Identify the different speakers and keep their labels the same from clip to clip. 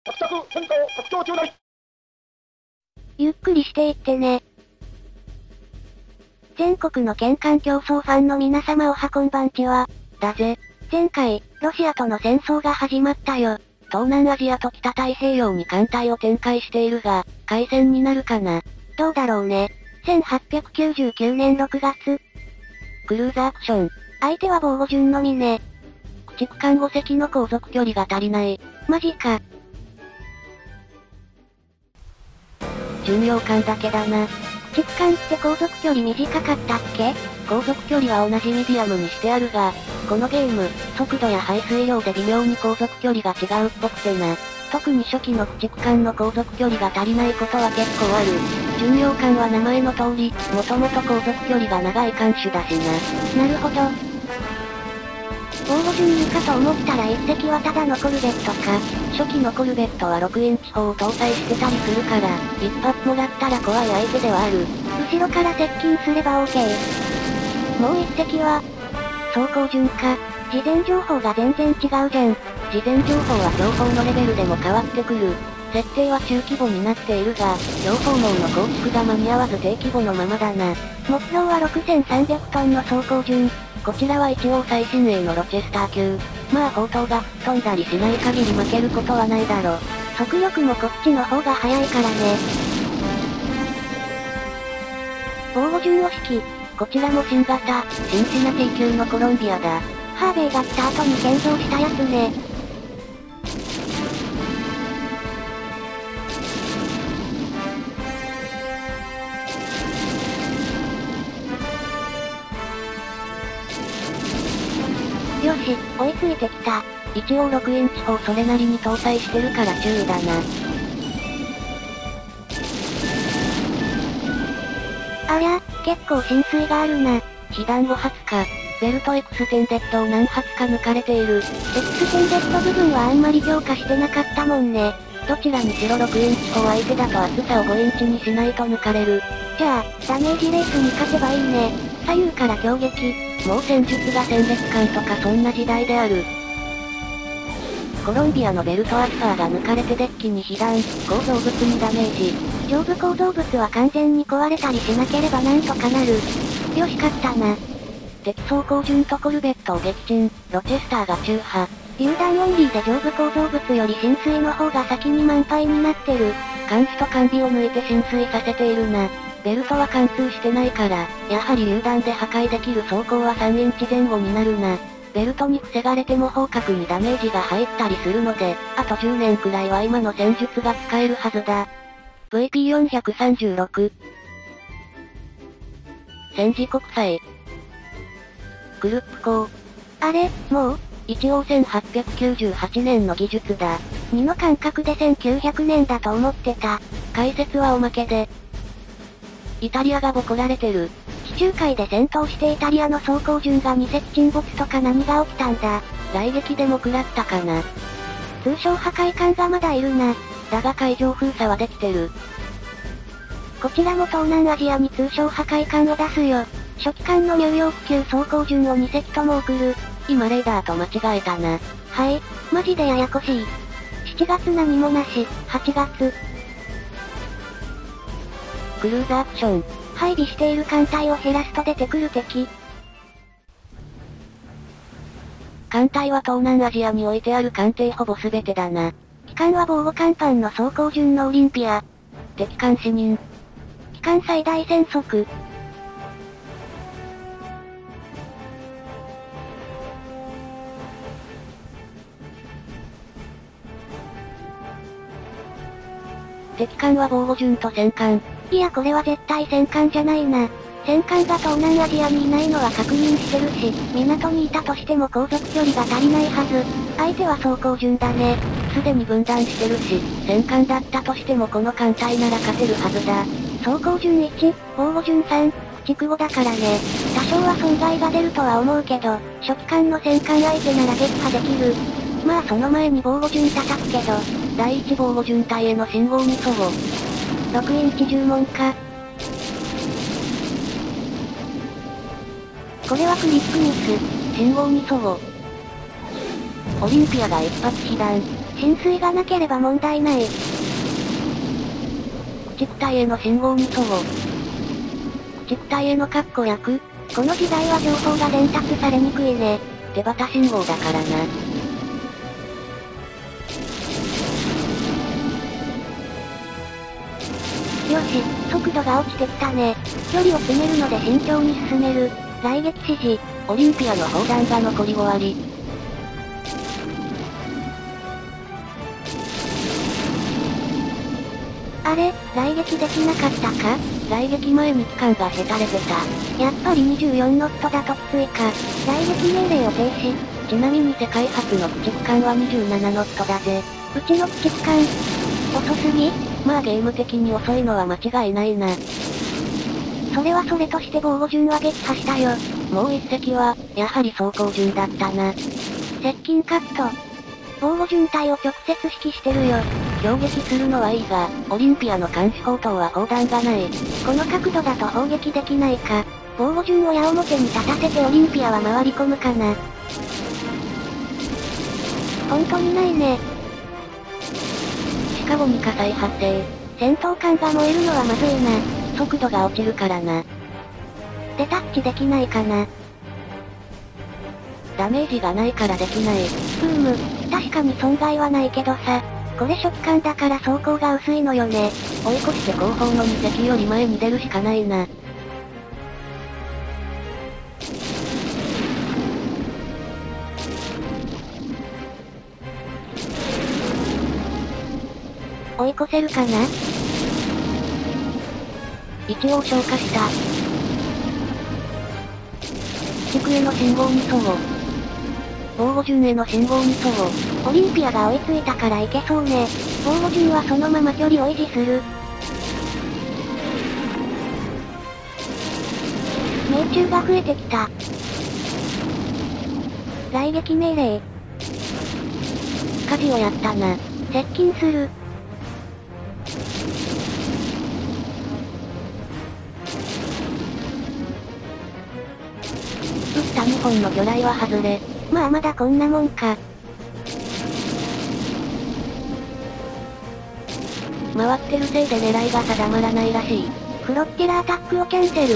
Speaker 1: 着々戦闘拡張中なり。
Speaker 2: ゆっくりしていってね。全国の剣艦競争ファンの皆様おはこんばんちは。
Speaker 3: だぜ。
Speaker 2: 前回、ロシアとの戦争が始まったよ。
Speaker 3: 東南アジアと北太平洋に艦隊を展開しているが、開戦になるかな。
Speaker 2: どうだろうね。1899年6月。
Speaker 3: クルーザーアクション。
Speaker 2: 相手は防護順のみね。
Speaker 3: 駆逐艦5隻の航続距離が足りない。
Speaker 2: マジか。
Speaker 3: 巡洋艦だけだな。
Speaker 2: 駆逐艦って航続距離短かったっけ？
Speaker 3: 航続距離は同じミディアムにしてあるが、このゲーム、速度や排水量で微妙に航続距離が違うっぽくてな。特に初期の駆逐艦の航続距離が足りないことは結構ある。巡洋艦は名前の通り、もともと航続距離が長い艦種だしな。
Speaker 2: なるほど。防護順にかと思ったら一隻はただのコルベットか。
Speaker 3: 初期のコルベットは6インチ砲を搭載してたりするから、一発もらったら怖い相手ではある。
Speaker 2: 後ろから接近すれば OK。もう一隻は、走行順か。事前情報が全然違うじゃん。
Speaker 3: 事前情報は情報のレベルでも変わってくる。設定は中規模になっているが、情報網の構築が間に合わず低規模のままだな。
Speaker 2: 目標は6300トンの走行順。
Speaker 3: こちらは一応最新鋭のロチェスター級。まあ砲塔が吹っ飛んだりしない限り負けることはないだろ。
Speaker 2: 速力もこっちの方が速いからね。防護順を引き、
Speaker 3: こちらも新型、シンシナティ級のコロンビアだ。
Speaker 2: ハーベイが来た後に建造したやつね。よし、追いついてきた。
Speaker 3: 一応6インチ砲それなりに搭載してるから注意だな。
Speaker 2: ありゃ、結構浸水があるな。
Speaker 3: 被弾5発か。ベルトエクステンデッドを何発か抜かれている。
Speaker 2: エクステンデッド部分はあんまり強化してなかったもんね。
Speaker 3: どちらにしろ6インチ砲相手だと厚さを5インチにしないと抜かれる。
Speaker 2: じゃあ、ダメージレースに勝てばいいね。左右から強撃。
Speaker 3: もう戦術が戦列艦とかそんな時代である。コロンビアのベルトアルファが抜かれてデッキに被弾、構造物にダメージ。
Speaker 2: 上部構造物は完全に壊れたりしなければなんとかなる。よし勝ったな。
Speaker 3: 敵走行順とコルベットを撃沈、ロチェスターが中波。
Speaker 2: 榴弾オンリーで上部構造物より浸水の方が先に満杯になってる。
Speaker 3: 監視と完備を抜いて浸水させているな。ベルトは貫通してないから、やはり榴弾で破壊できる走行は3インチ前後になるな。ベルトに防がれても砲角にダメージが入ったりするので、あと10年くらいは今の戦術が使えるはずだ。VP436 戦時国際クルップ港。
Speaker 2: あれ、もう
Speaker 3: 一応1898年の技術だ。
Speaker 2: 2の感覚で1900年だと思ってた。
Speaker 3: 解説はおまけで。イタリアがボコられてる。
Speaker 2: 地中海で戦闘してイタリアの走行順が2隻沈没とか何が起きたんだ。
Speaker 3: 雷撃でも食らったかな。
Speaker 2: 通称破壊艦がまだいるな。
Speaker 3: だが海上封鎖はできてる。
Speaker 2: こちらも東南アジアに通称破壊艦を出すよ。初期艦のニューヨーク級走行順を2隻とも送る。
Speaker 3: 今レーダーと間違えたな。
Speaker 2: はい、マジでややこしい。7月何もなし、8月。
Speaker 3: クルーザーアクション。
Speaker 2: 配備している艦隊を減らすと出てくる敵。
Speaker 3: 艦隊は東南アジアに置いてある艦艇ほぼ全てだな。
Speaker 2: 機関は防護甲板の走行順のオリンピア。
Speaker 3: 敵艦死人。
Speaker 2: 機関最大戦速。
Speaker 3: 敵艦は防護順と戦艦。
Speaker 2: いやこれは絶対戦艦じゃないな。戦艦が東南アジアにいないのは確認してるし、港にいたとしても航続距離が足りないはず。相手は走行順だね。
Speaker 3: すでに分断してるし、戦艦だったとしてもこの艦隊なら勝てるはずだ。
Speaker 2: 走行順1、防護順3、駆逐後だからね。多少は損害が出るとは思うけど、初期艦の戦艦相手なら撃破できる。まあその前に防護順叩くけど、
Speaker 3: 第1防護順隊への信号に阻護。
Speaker 2: 6インチ10門か。これはクリックミス。
Speaker 3: 信号に阻護。オリンピアが一発被弾。
Speaker 2: 浸水がなければ問題ない。
Speaker 3: 駆逐隊への信号に相互。駆逐隊への括弧訳。
Speaker 2: この時代は情報が伝達されにくいね。
Speaker 3: 手旗信号だからな。
Speaker 2: よし、速度が落ちてきたね。距離を詰めるので慎重に進める。雷撃指示。
Speaker 3: オリンピアの砲弾が残り5割。
Speaker 2: あれ、雷撃できなかったか？
Speaker 3: 雷撃前に機関がへたれてた。
Speaker 2: やっぱり24ノットだときついか。雷撃命令を停止。
Speaker 3: ちなみに世界初の駆逐艦は27ノットだぜ。
Speaker 2: うちの駆逐艦、遅すぎ？
Speaker 3: まあゲーム的に遅いのは間違いないな。
Speaker 2: それはそれとして防護順は撃破したよ。
Speaker 3: もう一隻は、やはり走行順だったな。
Speaker 2: 接近カット。防護順隊を直接指揮してるよ。
Speaker 3: 攻撃するのはいいが、オリンピアの監視砲塔は砲弾がない。
Speaker 2: この角度だと砲撃できないか。防護順を矢面に立たせてオリンピアは回り込むかな。本当にないね。
Speaker 3: シカゴに火災発生。
Speaker 2: 戦闘艦が燃えるのはまずいな。
Speaker 3: 速度が落ちるからな。
Speaker 2: デタッチできないかな。
Speaker 3: ダメージがないからできない。
Speaker 2: 確かに損害はないけどさ。これ初期艦だから装甲が薄いのよね。
Speaker 3: 追い越して後方の2隻より前に出るしかないな。
Speaker 2: 追い越せるかな？
Speaker 3: 一応消化した。駆逐への信号に相互。防護順への信号に相互。
Speaker 2: オリンピアが追いついたからいけそうね。防護順はそのまま距離を維持する。命中が増えてきた。雷撃命令。
Speaker 3: 火事をやったな。
Speaker 2: 接近する。
Speaker 3: 撃った2本の魚雷は外れ。
Speaker 2: まあまだこんなもんか。
Speaker 3: 回ってるせいで狙いが定まらないらしい。
Speaker 2: フロッティラアタックをキャンセル。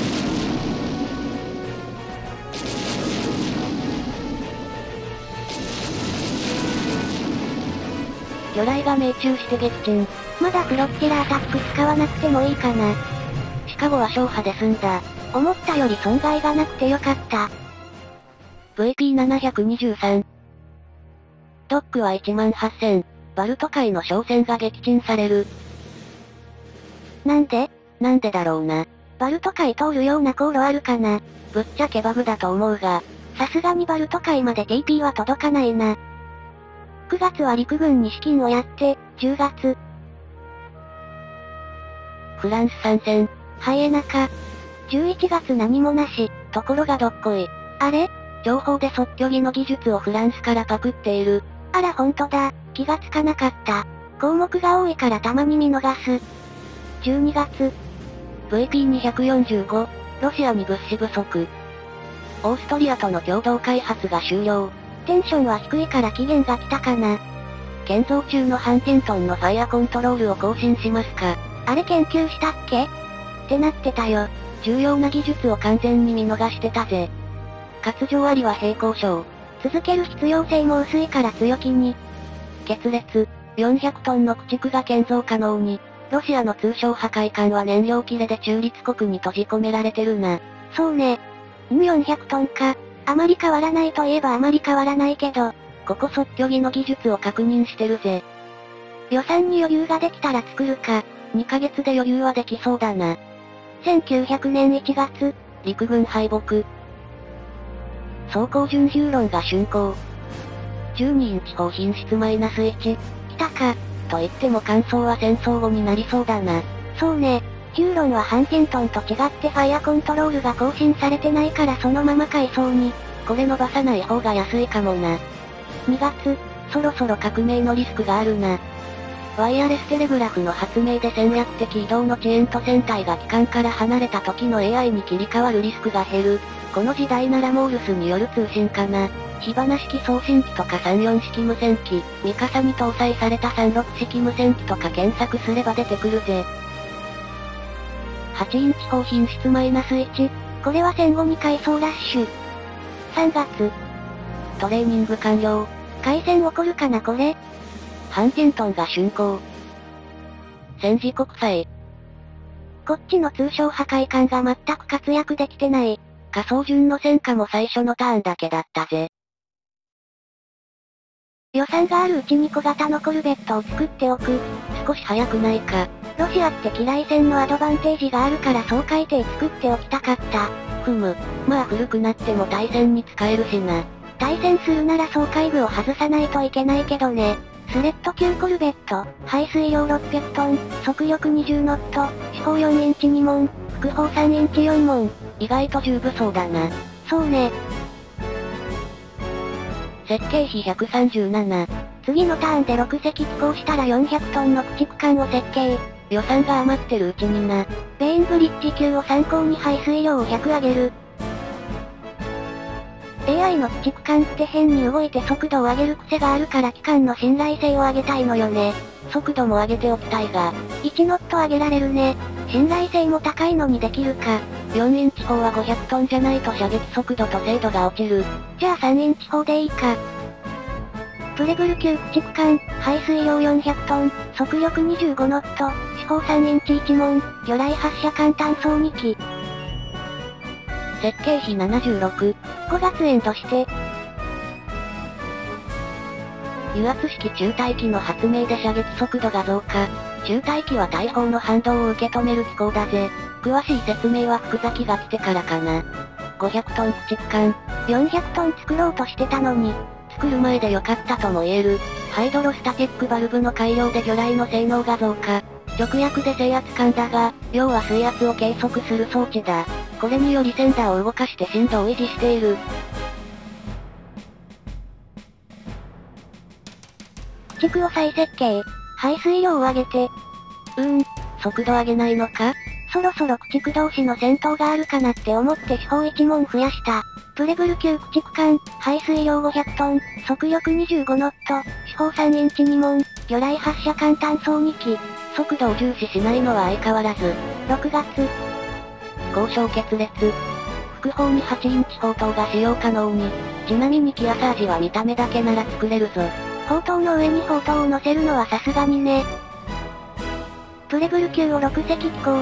Speaker 3: 魚雷が命中して撃沈。
Speaker 2: まだフロッティラアタック使わなくてもいいかな。
Speaker 3: シカゴは勝破で済んだ。
Speaker 2: 思ったより損害がなくてよかった。
Speaker 3: VP723。ドックは18000。バルト海の商船が撃沈される。
Speaker 2: なんで
Speaker 3: だろうな。
Speaker 2: バルト海通るような航路あるかな。
Speaker 3: ぶっちゃけバグだと思うが。
Speaker 2: さすがにバルト海まで TP は届かないな。9月は陸軍に資金をやって、10月。
Speaker 3: フランス参戦。
Speaker 2: ハイエナか。11月何もなし。
Speaker 3: ところがどっこい。
Speaker 2: あれ？
Speaker 3: 情報で即距技の技術をフランスからパクっている。
Speaker 2: あらほんとだ。気がつかなかった。項目が多いからたまに見逃す。12月。
Speaker 3: VP245。ロシアに物資不足。オーストリアとの共同開発が終了。
Speaker 2: テンションは低いから期限が来たかな。
Speaker 3: 建造中のハンテントンのファイアコントロールを更新しますか。
Speaker 2: あれ研究したっけ？ってなってたよ。
Speaker 3: 重要な技術を完全に見逃してたぜ。活上ありは平行章。
Speaker 2: 続ける必要性も薄いから強気に。
Speaker 3: 決裂。400トンの駆逐が建造可能に。ロシアの通商破壊艦は燃料切れで中立国に閉じ込められてるな。
Speaker 2: そうね。400トンか。あまり変わらないといえばあまり変わらないけど。
Speaker 3: ここ即距技の技術を確認してるぜ。
Speaker 2: 予算に余裕ができたら作るか。
Speaker 3: 2ヶ月で余裕はできそうだな。
Speaker 2: 1900年1月。
Speaker 3: 陸軍敗北。走行順ヒューロンが竣工。12インチ砲品質-1。
Speaker 2: 来たか。
Speaker 3: と言っても感想は戦争後になりそうだな。
Speaker 2: そうね。ヒューロンはハンテントンと違ってファイアコントロールが更新されてないからそのまま階層に。
Speaker 3: これ伸ばさない方が安いかもな。
Speaker 2: 2月。
Speaker 3: そろそろ革命のリスクがあるな。ワイヤレステレグラフの発明で戦略的移動の遅延と船体が機関から離れた時の AI に切り替わるリスクが減る。この時代ならモールスによる通信かな。 火花式送信機とか34式無線機、ミカサに搭載された36式無線機とか検索すれば出てくるぜ。8インチ砲品質-1。
Speaker 2: これは戦後に回送ラッシュ。3月。
Speaker 3: トレーニング完了。
Speaker 2: 回線起こるかなこれ。
Speaker 3: ハンティントンが竣工。戦時国際。
Speaker 2: こっちの通称破壊艦が全く活躍できてない。
Speaker 3: 仮想順の戦果も最初のターンだけだったぜ。
Speaker 2: 予算があるうちに小型のコルベットを作っておく。
Speaker 3: 少し早くないか。
Speaker 2: ロシアって機雷戦のアドバンテージがあるから掃海艇作っておきたかった。
Speaker 3: まあ古くなっても対戦に使えるしな。
Speaker 2: 対戦するなら掃海部を外さないといけないけどね。スレッド級コルベット、排水量600トン、速力20ノット、四方4インチ2門、副砲3インチ4門。
Speaker 3: 意外と重武装だな。
Speaker 2: そうね。
Speaker 3: 設計費137。
Speaker 2: 次のターンで6隻寄港したら400トンの駆逐艦を設計。
Speaker 3: 予算が余ってるうちにな。
Speaker 2: ベインブリッジ級を参考に排水量を100上げる。AI の駆逐艦って変に動いて速度を上げる癖があるから機関の信頼性を上げたいのよね。
Speaker 3: 速度も上げておきたいが。
Speaker 2: 1ノット上げられるね。信頼性も高いのにできるか。
Speaker 3: 4インチ砲は500トンじゃないと射撃速度と精度が落ちる。
Speaker 2: じゃあ3インチ砲でいいか。プレブル級駆逐艦、排水量400トン、速力25ノット、四方3インチ1門、魚雷発射艦単装2機。
Speaker 3: 設計費76。
Speaker 2: 5月エンドして。
Speaker 3: 油圧式中対機の発明で射撃速度が増加。中対機は大砲の反動を受け止める機構だぜ。詳しい説明は福崎が来てからかな。500トン駆逐艦。
Speaker 2: 400トン作ろうとしてたのに。
Speaker 3: 作る前で良かったとも言える。ハイドロスタティックバルブの改良で魚雷の性能が増加。直訳で制圧艦だが、要は水圧を計測する装置だ。これによりセンダーを動かして深度を維持している。
Speaker 2: 駆逐を再設計。排水量を上げて。
Speaker 3: 速度上げないのか？
Speaker 2: そろそろ駆逐同士の戦闘があるかなって思って四方1門増やした。プレブル級駆逐艦、排水量500トン、速力25ノット、四方3インチ2門、魚雷発射艦単装2機。
Speaker 3: 速度を重視しないのは相変わらず。
Speaker 2: 6月。
Speaker 3: 交渉決裂。副砲に8インチ砲塔が使用可能に。ちなみにキアサージは見た目だけなら作れるぞ。
Speaker 2: 砲塔の上に砲塔を乗せるのはさすがにね。プレブル級を6隻寄港。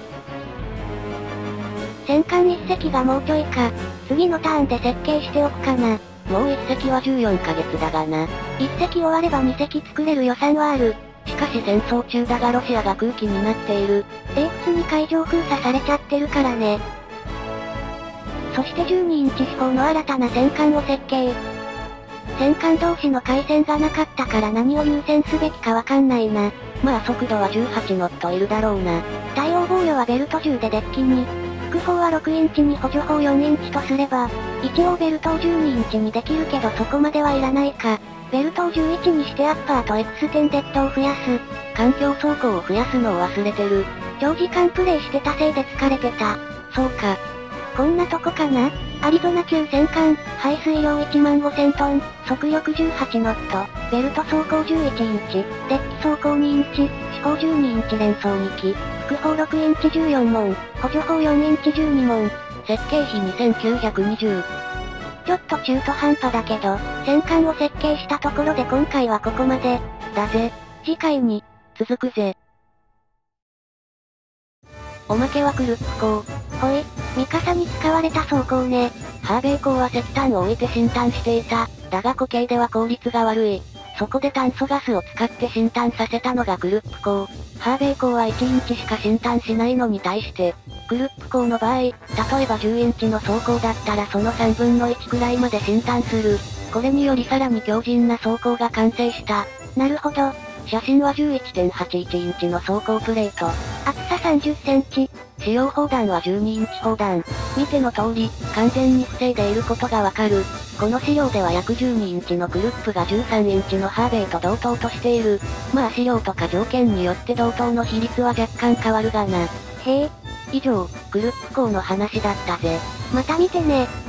Speaker 2: 戦艦1隻がもうちょいか。次のターンで設計しておくかな。
Speaker 3: もう1隻は14ヶ月だがな。
Speaker 2: 1隻終われば2隻作れる予算はある。
Speaker 3: しかし戦争中だがロシアが空気になっている。
Speaker 2: 英仏に海上封鎖されちゃってるからね。そして12インチ四方の新たな戦艦を設計。戦艦同士の回線がなかったから何を優先すべきかわかんないな。
Speaker 3: まあ速度は18ノットいるだろうな。
Speaker 2: 対応防御はベルト10でデッキに。副砲は6インチに補助砲4インチとすれば、一応ベルトを12インチにできるけどそこまではいらないか。ベルトを11にしてアッパーとエクステンデッドを増やす。
Speaker 3: 環境走行を増やすのを忘れてる。
Speaker 2: 長時間プレイしてたせいで疲れてた。
Speaker 3: そうか。
Speaker 2: こんなとこかな？アリゾナ級戦艦、排水量15000トン、速力18ノット、ベルト走行11インチ、デッキ走行2インチ、四方12インチ連装2機、副砲6インチ14門、補助砲4インチ12門。
Speaker 3: 設計費2920。
Speaker 2: ちょっと中途半端だけど、戦艦を設計したところで今回はここまで。
Speaker 3: だぜ。
Speaker 2: 次回に、
Speaker 3: 続くぜ。おまけはクルップ鋼。
Speaker 2: ほい、ミカサに使われた装甲ね。
Speaker 3: ハーベイ鋼は石炭を置いて新炭していた。だが固形では効率が悪い。そこで炭素ガスを使って新炭させたのがクルップ鋼。ハーベイ鋼は1インチしか新炭しないのに対して、クルップ鋼の場合、例えば10インチの装甲だったらその3分の1くらいまで新炭する。これによりさらに強靭な装甲が完成した。
Speaker 2: なるほど。
Speaker 3: 写真は 11.81 インチの装甲プレート。
Speaker 2: 厚さ30センチ。
Speaker 3: 使用砲弾は12インチ砲弾。見ての通り、完全に防いでいることがわかる。この資料では約12インチのクルップが13インチのハーベイと同等としている。まあ資料とか条件によって同等の比率は若干変わるがな。
Speaker 2: へえ。
Speaker 3: 以上、クルップ鋼の話だったぜ。
Speaker 2: また見てね。